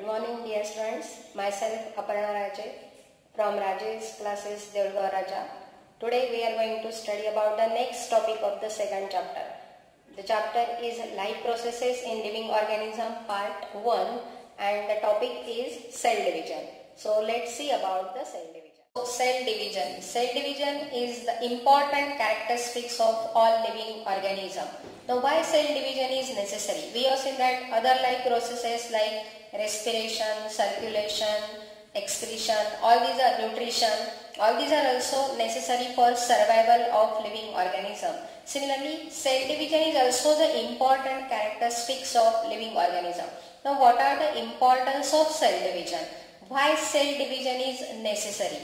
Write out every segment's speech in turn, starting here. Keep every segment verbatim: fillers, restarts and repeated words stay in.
morning dear students, myself Aparna Raje from Rajesh classes Devgaon Raja. Today we are going to study about the next topic of the second chapter. The chapter is life processes in living organism part one and the topic is cell division. So let's see about the cell division. So cell division. Cell division is the important characteristics of all living organism. Now why cell division is necessary? We have seen that other life processes like respiration, circulation, excretion, all these are nutrition, all these are also necessary for survival of living organism. Similarly, cell division is also the important characteristics of living organism. Now what are the importance of cell division? Why cell division is necessary?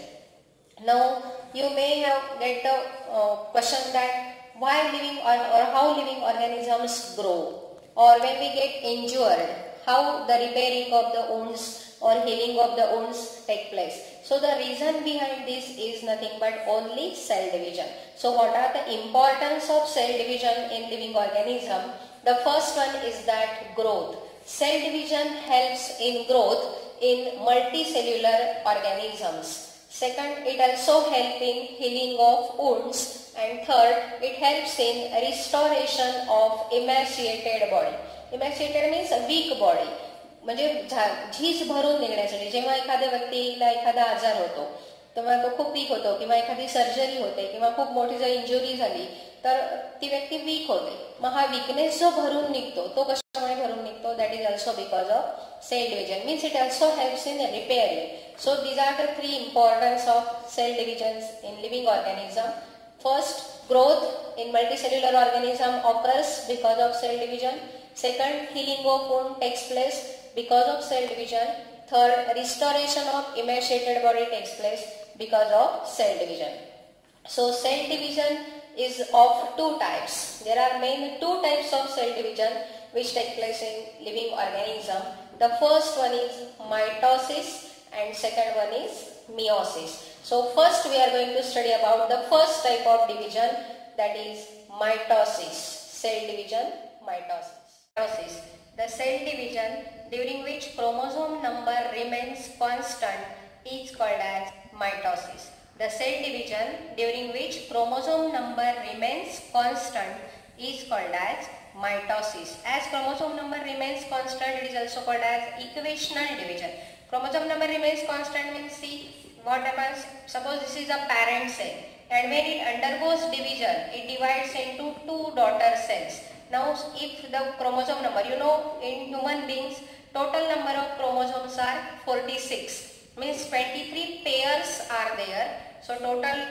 Now you may have get the uh, question that why living or, or how living organisms grow, or when we get injured, how the repairing of the wounds or healing of the wounds take place. So the reason behind this is nothing but only cell division. So what are the importance of cell division in living organism? The first one is that growth. Cell division helps in growth in multicellular organisms. Second, it also helps in healing of wounds. And third, it helps in restoration of emaciated body. Emaciated means a weak body. म्हणजे झीज भरून निघण्यासाठी जेव्हा एखाद्या व्यक्तीला एखादा आजार होतो तेव्हा तो खूप वीक होतो किंवा एखादी सर्जरी होते किंवा खूप मोठी जर इंजुरी झाली तर ती व्यक्ती वीक होते. मग हा वीकनेस जो भरून निघतो तो कशामुळे भरून निघतो? That is also because of cell division. Means it also helps in repairing. So these are the three importance of cell divisions in living organism. First, growth in multicellular organism occurs because of cell division. Second, healing of wound takes place because of cell division. Third, restoration of emaciated body takes place because of cell division. So, cell division is of two types. There are main two types of cell division which take place in living organism. The first one is mitosis and second one is meiosis. So first we are going to study about the first type of division, that is mitosis. Cell division, mitosis. Mitosis. The cell division during which chromosome number remains constant is called as mitosis. The cell division during which chromosome number remains constant is called as mitosis. As chromosome number remains constant, it is also called as equational division. Chromosome number remains constant means, see what happens, suppose this is a parent cell and when it undergoes division, it divides into two daughter cells. Now if the chromosome number, you know in human beings total number of chromosomes are forty-six, means twenty-three pairs are there. So total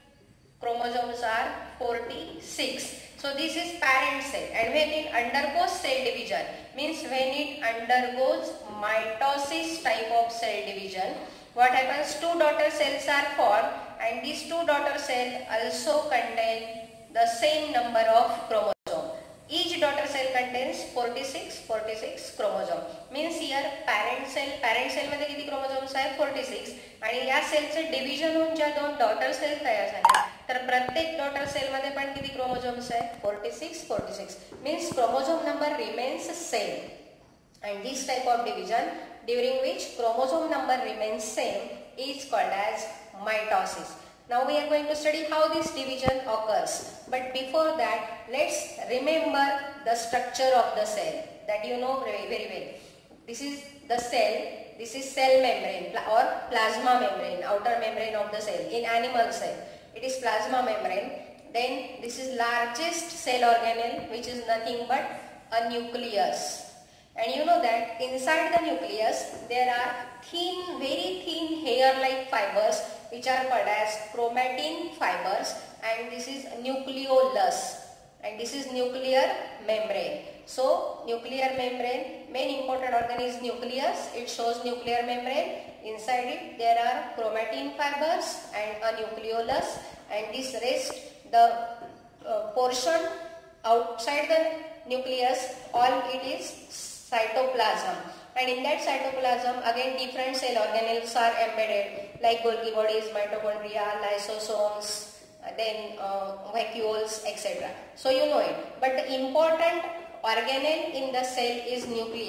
chromosomes are forty-six. So this is parent cell, and when it undergoes cell division, means when it undergoes mitosis type of cell division, what happens? Two daughter cells are formed and these two daughter cells also contain the same number of chromosomes. Each daughter cell contains forty-six, forty-six chromosome. Means here parent cell, parent cell मध्ये किती chromosomes आहे? forty-six. आणि या सेलचे division होऊन ज्या दोन daughter cell तयार झाल्या तर प्रत्येक डॉटर सेल मध्ये पण किती क्रोमोझोम्स आहे? forty-six, forty-six. Means chromosome number remains same. And this type of division during which chromosome number remains same is called as mitosis. Now we are going to study how this division occurs. But before that, let's remember the structure of the cell that you know very, very well. This is the cell. This is cell membrane or plasma membrane, outer membrane of the cell. In animal cell, it is plasma membrane. Then this is largest cell organelle, which is nothing but a nucleus. And you know that inside the nucleus there are thin, very thin hair-like fibers which are called as chromatin fibers, and this is nucleolus, and this is nuclear membrane. So nuclear membrane, main important organ is nucleus. It shows nuclear membrane. Inside it there are chromatin fibers and a nucleolus, and this rest the uh, portion outside the nucleus, all it is cytoplasm, and in that cytoplasm again different cell organelles are embedded like Golgi bodies, mitochondria, lysosomes, then uh, vacuoles, et cetera. So you know it. But the important organelle in the cell is nucleus.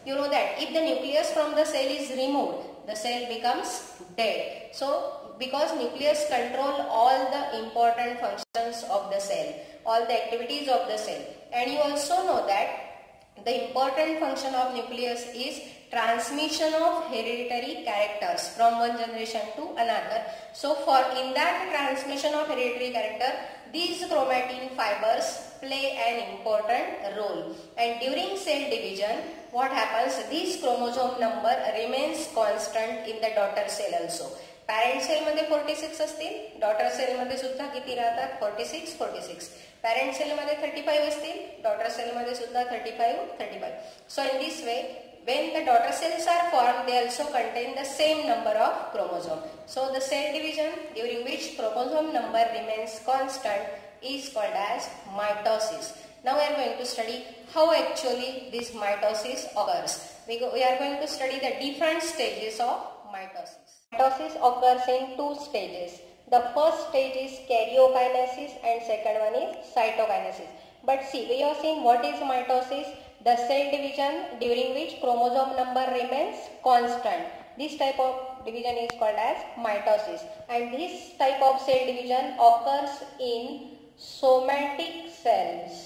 You know that if the nucleus from the cell is removed, the cell becomes dead. So because nucleus control all the important functions of the cell, all the activities of the cell, and you also know that the important function of nucleus is transmission of hereditary characters from one generation to another. So for in that transmission of hereditary character, these chromatin fibers play an important role, and during cell division what happens, this chromosome number remains constant in the daughter cell also. Parent cell मध्ये forty-six असतील, daughter cell मध्ये सुद्धा किती राहतात, forty-six forty-six. Parent cell मध्ये thirty-five असतील, daughter cell मध्ये सुद्धा thirty-five thirty-five. So in this way, when the daughter cells are formed, they also contain the same number of chromosome. So the cell division during which chromosome number remains constant is called as mitosis. Now we are going to study how actually this mitosis occurs. We, go, we are going to study the different stages of mitosis. Mitosis occurs in two stages. The first stage is karyokinesis and second one is cytokinesis. But see, we have seen what is mitosis. The cell division during which chromosome number remains constant. This type of division is called as mitosis, and this type of cell division occurs in somatic cells.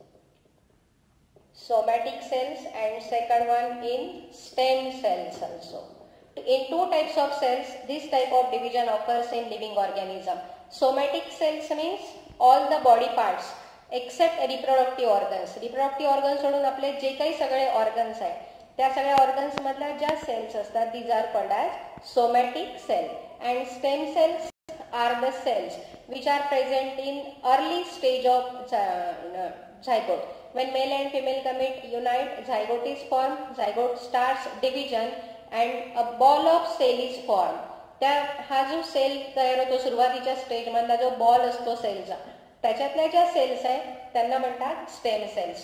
Somatic cells, and second one in stem cells also. In two types of cells, this type of division occurs in living organism. Somatic cells means all the body parts except reproductive organs. Reproductive organs सोडून आपले जे काही सगळे organs आहेत, त्या सगळ्या organs मधल्या ज्या cells असतात, these are called as somatic cell. And stem cells are the cells which are present in early stage of zygote. When male and female gamete unite, zygote is formed. Zygote starts division and a ball of cell is formed. त्या हा जो cell तयार होतो सुरुवातीच्या stage मधला जो ball असतो सेलचा, त्याच्यातल्या ज्या सेल्स आहेत त्यांना म्हणतात स्टेम सेल्स.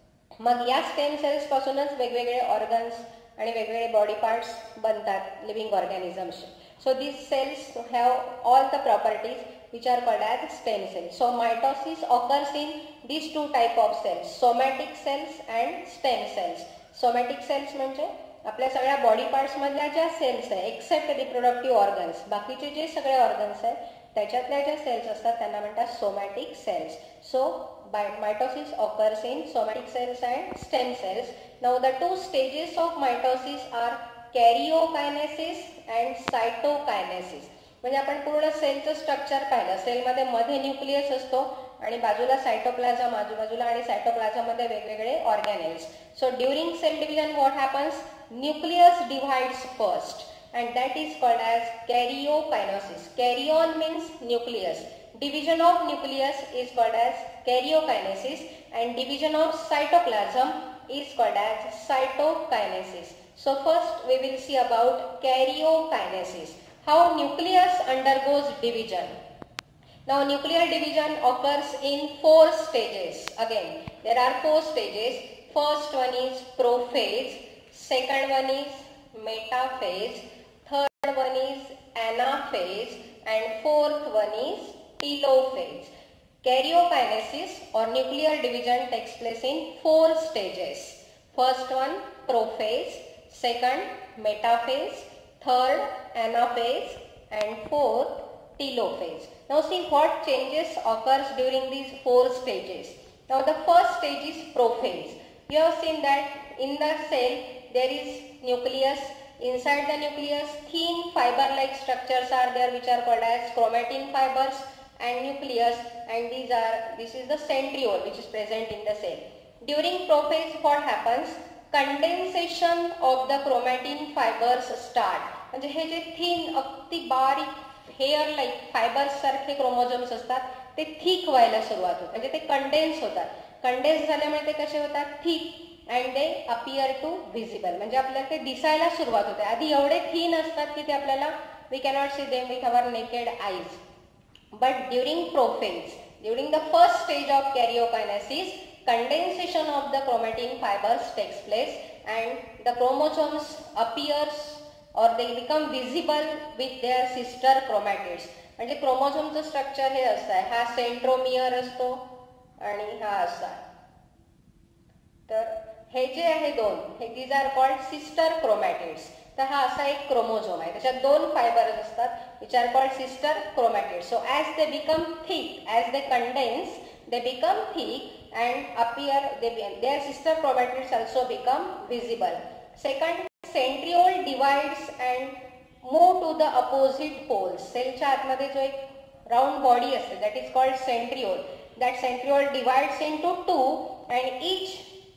मग या स्टेम सेल्स पासूनच वेगवेगळे ऑर्गन्स आणि वेगवेगळे बॉडी पार्ट्स बनतात living organisms. So these cells have all the properties which are called as stem cells. So mitosis occurs in these two type of cells, somatic cells and stem cells. Somatic cells म्हणजे आपल्या सगळ्या body parts मधल्या ज्या sales आहे accept reproductive organs, बाकीचे जे सगळे organs आहेत त्याच्यातल्या ज्या सेल्स असतात त्यांना म्हणतात somatic cells. So mitosis occurs in somatic cells and stem cells. Now the two stages of mitosis are karyokinesis and cytokinesis. म्हणजे आपण पूर्ण सेलचं स्ट्रक्चर पाहिलं. सेलमध्ये मध्ये न्यूक्लियस असतो आणि बाजूला सायटोप्लाझम, आजूबाजूला आणि सायटोप्लाझम मध्ये वेगवेगळे organelles. So during cell division what happens, nucleus divides first and that is called as karyokinesis. Karyon means nucleus. Division of nucleus is called as karyokinesis and division of cytoplasm is called as cytokinesis. So first we will see about karyokinesis. How nucleus undergoes division. Now nuclear division occurs in four stages. Again, there are four stages. First one is prophase, second one is metaphase, third one is anaphase, and fourth one is telophase. Karyokinesis or nuclear division takes place in four stages. First one prophase, second metaphase, third anaphase, and fourth telophase. Now see what changes occurs during these four stages. Now the first stage is prophase. You have seen that in the cell there is nucleus. Inside the nucleus thin fiber like structures are there which are called as chromatin fibers and nucleus, and these are this is the centriole which is present in the cell. During prophase what happens, condensation of the chromatin fibers start. म्हणजे हे जे thin अगदी बारीक hair like fibres सारखे chromosomes असतात ते thick व्हायला सुरुवात होते, म्हणजे ते कंडेन्स होतात. कंडेन्स झाल्यामुळे ते कसे होतात, thick, and they appear to visible, म्हणजे आपल्याला ते दिसायला सुरुवात होते. आधी एवढे थिन असतात की ते आपल्याला we cannot see them with our naked eyes. But during prophase, during the first stage of karyokinesis, condensation of the chromatin fibers takes place and the chromosomes appears or they become visible with their sister chromatids. म्हणजे क्रोमोझोमचं structure हे असतं, हा centromere असतो आणि हा असा. तर हे जे आहे दोन, हे these are called sister chromatids. तर हा असा एक क्रोमोझोम आहे, त्याच्यात दोन फायबर्स असतात which are called sister chromatids. So as they become thick, as they condense, they become thick and appear, they, their sister chromatids also become visible. Second, centriole divides and move to the opposite poles. सेलच्या आतमध्ये जो एक round body असते, that is called centriole. That centriole divides into two and each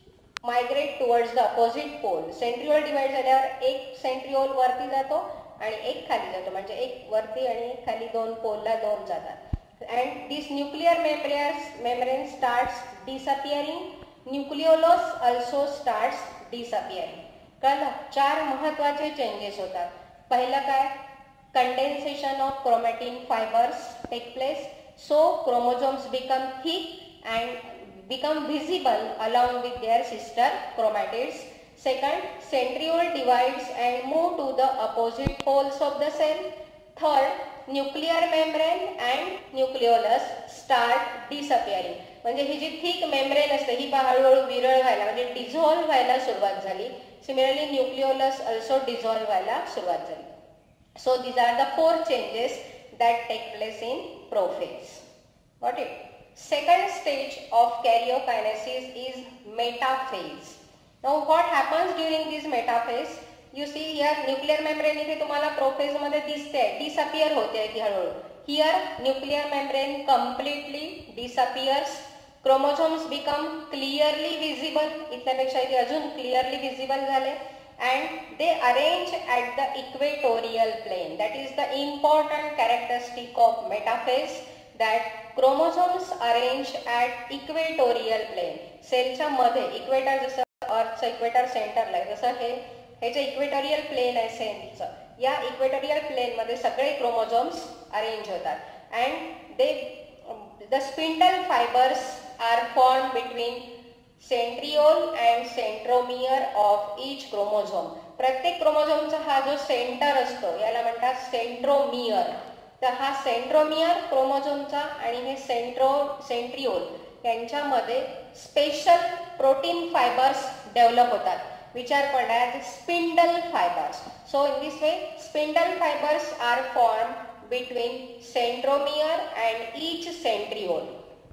migrate towards the opposite pole. Centriole divide झाल्यावर एक centriole वरती जातो आणि एक खाली जातो, म्हणजे एक वरती आणि एक खाली, दोन पोलला दोन जातात. And this nuclear membrane membrane starts disappearing. Nucleolus also starts disappearing. कळलं? चार महत्वाचे चेंजेस होतात. पहिलं काय? Condensation of chromatin fibers take place. So chromosomes become thick and become visible along with their sister chromatids. Second, centriole divides and move to the opposite poles of the cell. Third, nuclear membrane and nucleolus start disappearing. म्हणजे ही जी thick membrane असते ही हळूहळू विरळ व्हायला, म्हणजे dissolve व्हायला सुरुवात झाली. Similarly nucleolus also dissolve व्हायला सुरुवात झाली. So these are the four changes that take place in prophase. Got it? Second stage of karyokinesis is metaphase. Now what happens during this metaphase? You see here nuclear membrane इथे तुम्हाला prophase मध्ये दिसते, disappear होते ती हळूहळू. Here nuclear membrane completely disappears. Chromosomes become clearly visible, इथल्यापेक्षा इथे अजून क्लिअरली विजिबल झाले. And they arrange at the equatorial plane. That is the important characteristic of metaphase, that chromosomes arrange at equatorial plane. सेलच्या मध्ये equator, जसं अर्थचं equator सेंटरला आहे, जसं हे हे जे इक्वेटोरियल प्लेन आहे सेलचं, या इक्वेटोरियल प्लेन मध्ये सगळे क्रोमोझोम्स अरेंज होतात. And they the spindle fibres are form between centriole and centromere of each chromosome. प्रत्येक क्रोमोझोमचा हा जो सेंटर असतो याला म्हणतात सेंट्रोमियर. तर हा सेंट्रोमियर क्रोमोझोमचा आणि हे सेंट्रो सेंट्रिओल यांच्यामध्ये स्पेशल प्रोटीन फायबर्स डेव्हलप होतात, which are called as spindle fibers. So in this way, spindle fibers are formed between centromere and each centriole.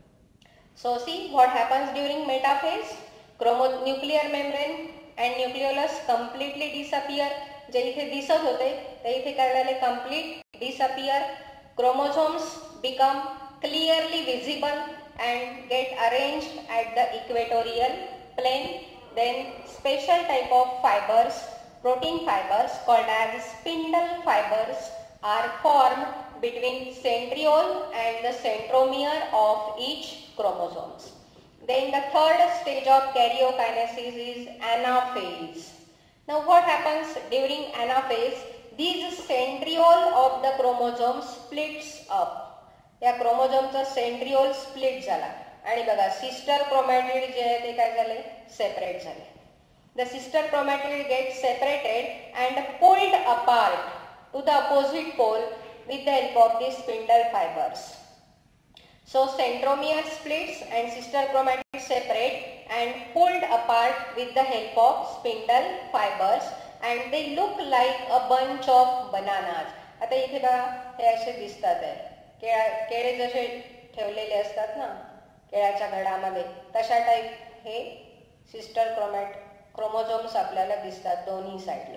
So see what happens during metaphase. Chromo nuclear membrane and nucleolus completely disappear. जे इथे दिसत होते ते इथे काय झाले? complete disappear. Chromosomes become clearly visible and get arranged at the equatorial plane. Then special type of fibers, protein fibers called as spindle fibers, are formed between centriole and the centromere of each chromosomes. Then the third stage of karyokinesis is anaphase. Now what happens during anaphase? These centriole of the chromosome splits up. या क्रोमोझोमचा centriole split झाला आणि बघा sister chromatid जे आहे ते काय झाले? Separate झाले. The sister chromatid get separated and pulled apart to the opposite pole with the help of the spindle fibres. So centromere splits and sister chromatid separate and pulled apart with the help of spindle fibres and they look like a bunch of bananas. आता इथे बघा हे असे दिसतात आहे, केळा केळे जसे ठेवलेले असतात ना केळाच्या घडामध्ये, तशा टाईप हे सिस्टर क्रोमॅट क्रोमोझोम्स आपल्याला दिसतात दोन्ही साईडला.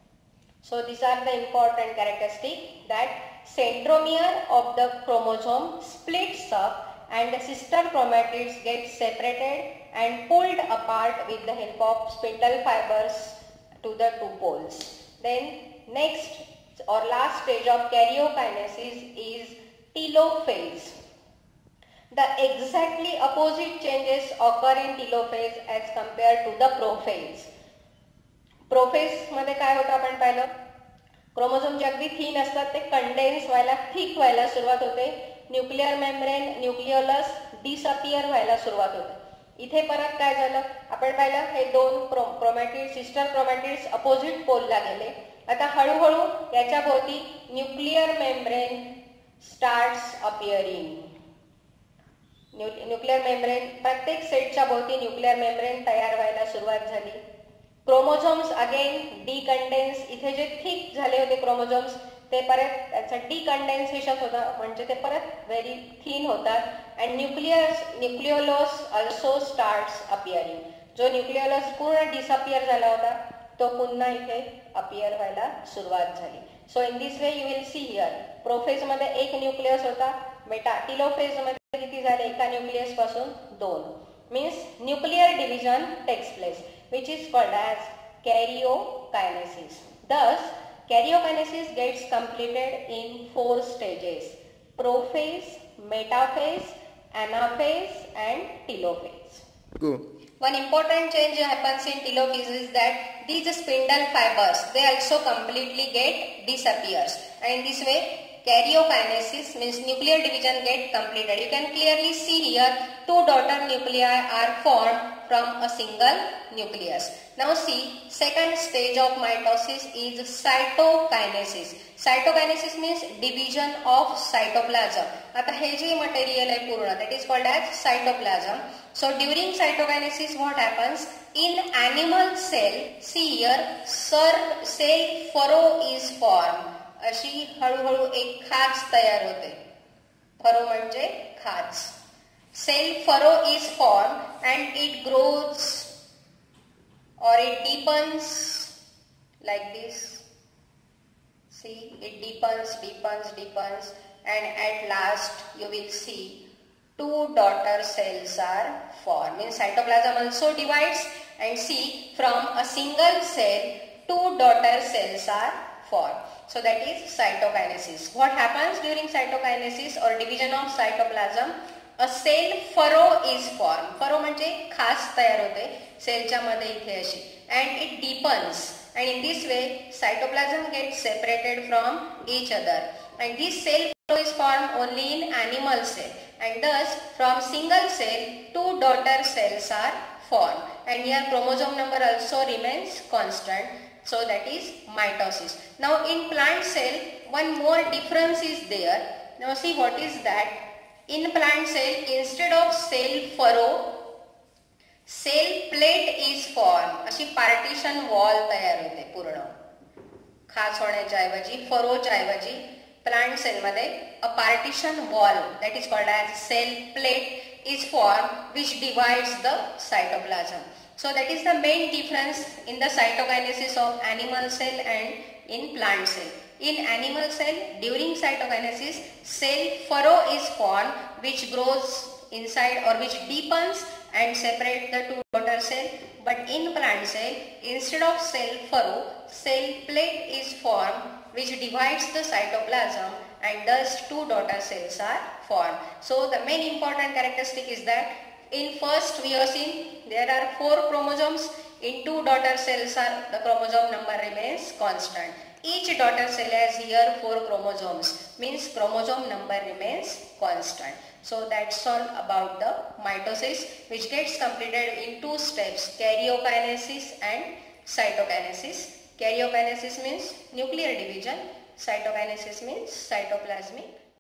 So this are the important characteristic that centromere of the chromosome splits up and the sister chromatids get separated and pulled apart with the help of spindle fibres to the two poles. Then next or last stage of karyokinesis is telophase. The exactly opposite changes occur in telophase as compared to the prophase. Prophase मध्ये काय होतं आपण पाहिलं, chromosome जे अगदी thin असतात ते condense व्हायला, thick व्हायला सुरुवात होते. न्यूक्लियर मेम्ब्रेन न्यूक्लिओलस डिसअपियर व्हायला सुरुवात होते. इथे परत काय झालं आपण पाहिलं, हे दोन क्रोमॅटिड सिस्टर क्रोमॅटिड्स अपोजिट पोलला गेले. आता हळूहळू याच्या भोवती nuclear membrane starts appearing. Nuclear membrane, प्रत्येक सेटच्या भोवती न्यूक्लियर मेम्ब्रेन तयार व्हायला सुरुवात झाली. क्रोमोझोम्स अगेन डिकंडेन्स, इथे जे थिक झाले होते क्रोमोझोम्स ते परत त्याचं डिकंडेन्सेशन होतं, म्हणजे ते परत व्हेरी थिन होतात. And nucleus nucleolus also starts appearing. जो न्यूक्लियोलस पूर्ण डिसअपिअर झाला होता तो पुन्हा इथे अपिअर व्हायला सुरुवात झाली. So in this way you will see here prophase मध्ये एक न्यूक्लियस होता, मेटा टिलोफेज मध्ये किती झाले, एका न्यूक्लियस पासून दोन. Means nuclear division takes place which is called as karyokinesis. Thus karyokinesis gets completed in four stages: prophase, metaphase, anaphase and telophase. Go. One important change happens in telophase is that these spindle fibers, they also completely get disappears, and in this way karyokinesis means nuclear division get completed. You can clearly see here two daughter nuclei are formed from a single nucleus. Now see, second stage of mitosis is cytokinesis. Cytokinesis means division of cytoplasm. आता हे जे material आहे पूर्ण, that is called as cytoplasm. So during cytokinesis what happens in animal cell? See here, cell furrow is formed. अशी हळूहळू एक खाच तयार होते. Furrow म्हणजे खाच. Cell furrow is formed and it grows or it deepens like this. See, it deepens, deepens, deepens, and at last you will see two daughter cells are formed. Means cytoplasm also divides, and see, from a single cell two daughter cells are formed. So that is cytokinesis. What happens during cytokinesis or division of cytoplasm? A cell furrow is formed. Furrow म्हणजे खास तयार होते सेलच्या मध्ये इथे अशी, and it deepens, and in this way cytoplasm gets separated from each other, and this cell furrow is formed only in animal cell, and thus from single cell two daughter cells are formed, and here chromosome number also remains constant. So that is mitosis. Now in plant cell one more difference is there. Now see what is that. In plant cell, instead of cell furrow, cell plate is formed. अशी partition wall तयार होते पूर्ण. खाच होण्याच्या ऐवजी, फरोच्या ऐवजी plant cell मध्ये a partition wall, that is called as cell plate is formed, which divides the cytoplasm. So that is the main difference in the cytokinesis of animal cell and in plant cell. In animal cell, during cytokinesis, cell furrow is formed, which grows inside or which deepens and separate the two daughter cell. But in plant cell, instead of cell furrow, cell plate is formed, which divides the cytoplasm, and thus two daughter cells are formed. So the main important characteristic is that in first we have seen there are four chromosomes. In two daughter cells are the chromosome number remains constant. Each daughter cell has here four chromosomes, means chromosome number remains constant. So that's all about the mitosis, which gets completed in two steps: karyokinesis and cytokinesis. Karyokinesis means nuclear division, cytokinesis means cytoplasmic